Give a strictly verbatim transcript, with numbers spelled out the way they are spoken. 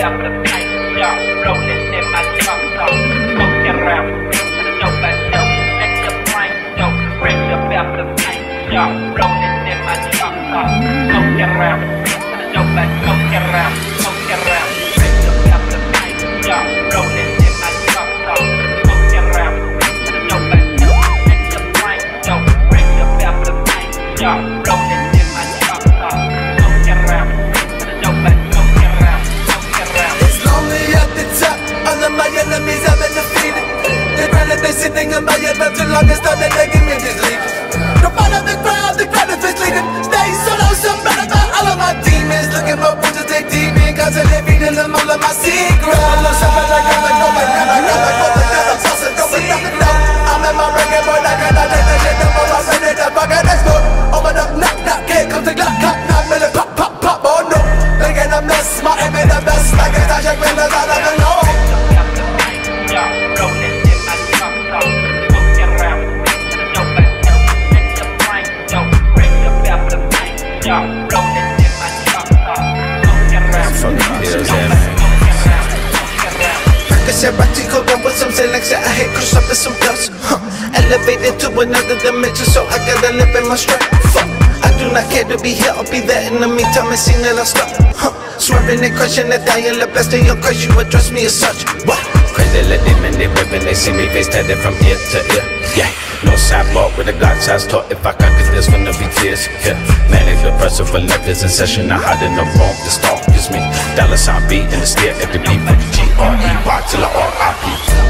up the paint, yo, rolling in my drop top, smoke around, the dope I know, let the brain go, break up the paint, yo, rolling in my drop top, smoke around, the dope I smoke around, smoke around, break up the paint, yo, rolling in my drop top, smoke around, the dope I know, let the brain go, break up the paint, yo, rolling in my drop top, smoke around, the dope I smoke around, smoke around. It's lonely at the top, all of my enemies have been defeated. They ran and they sitting in my head for too long, it's time that they give me this lead. No matter the crowd, the crowd is misleading. Stay solo, some better about all of my demons. Looking for proof to take demon, constantly feeding them all of my secrets. I'm in my record, boy, I cannot take that shit no more. I'm ready to fuck it, let's go. Open up, knock, knock, here comes the clock, clock, knock, minute, pop, pop, pop, oh no. Making a mess, my aim in the best, like it's not check, man, that's all I know. Maserati cold down with some Xanax, I hate cruise up with some dust, huh. Elevated to another dimension, so I gotta live in my strength. Fuck, I do not care to be here or be there. In the meantime, it seems that I'll stop, huh. Swerving and crushing and dying, the best of your crush, you address me as such. What? Crazy let them in, they ripping, they see me face tatted from ear to ear. Yeah, no sidewalk with a Glock size talk. If I got this, there's gonna be tears. Yeah, manic depressive, relentless in session. I hide in the room, the stalk is me. Dollar sign beat in the stare at the beat. G R E, Y till I R I P.